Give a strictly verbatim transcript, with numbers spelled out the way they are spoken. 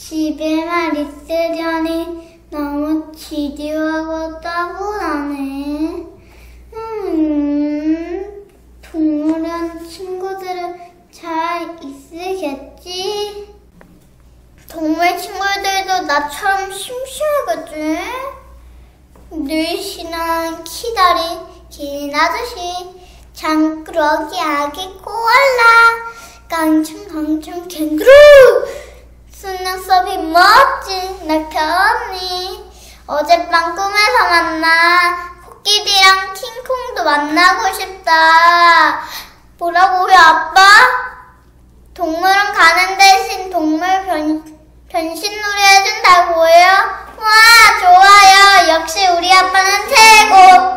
집에만 있으려니 너무 지루하고 따분하네. 음, 동물원 친구들은 잘 있으겠지? 동물 친구들도 나처럼 심심하겠지? 누이씨는 키다리, 긴 아저씨, 장꾸러기 아기 코알라, 깡충깡충 캥거루, 속눈썹이 멋진 낙타 언니. 어젯밤 꿈에서 만나 코끼리랑 킹콩도 만나고 싶다. 뭐라고요, 아빠? 동물원 가는 대신 동물 변, 변신놀이 해준다고요? 와, 좋아요. 역시 우리 아빠는 최고.